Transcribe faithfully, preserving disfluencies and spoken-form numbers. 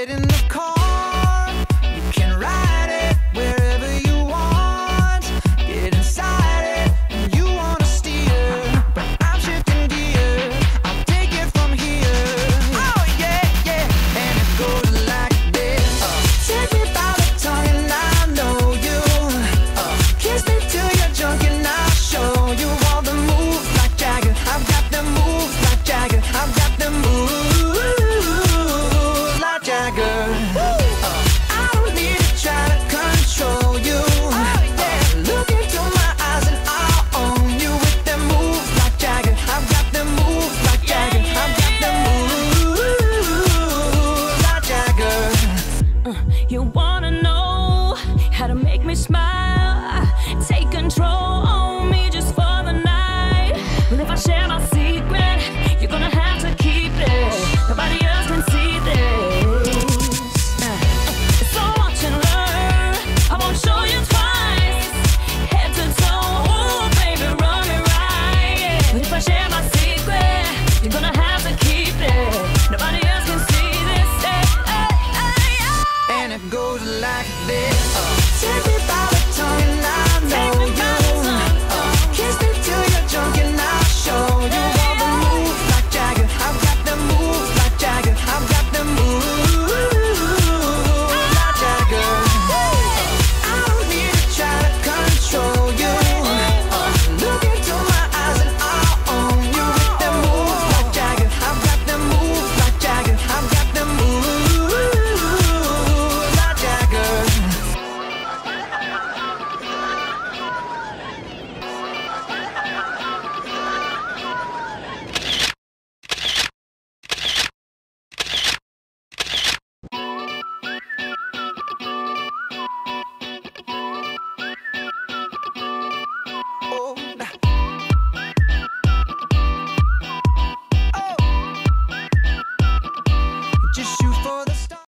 Get in the car, you can ride it wherever you want. Get inside it, and you wanna steer, but I'm shifting gears. I'll take it from here. Oh yeah, yeah, and it goes like this. Uh, take me by the tongue and I know you. Uh, kiss me till you're drunk and I'll show you all the moves like Jagger. I've got the moves like Jagger. I've got the moves like Jagger. Uh, I don't need to try to control you. Oh, yeah. Look into my eyes and I'll own you with them moves like Jagger. I've got them moves like Jagger. I've got them moves like Jagger. Uh, you wanna know how to make me smile? Take control on me just for the night. Well, if I share my secret, you're gonna have to keep it. Nobody else can see this. Uh, it's so watch and learn. I won't show you twice. Head to toe, ooh, baby, run me right. But if I share my secret, you're gonna have to keep it. Nobody else can see this. Hey, hey, hey, hey. And it goes like this. Uh,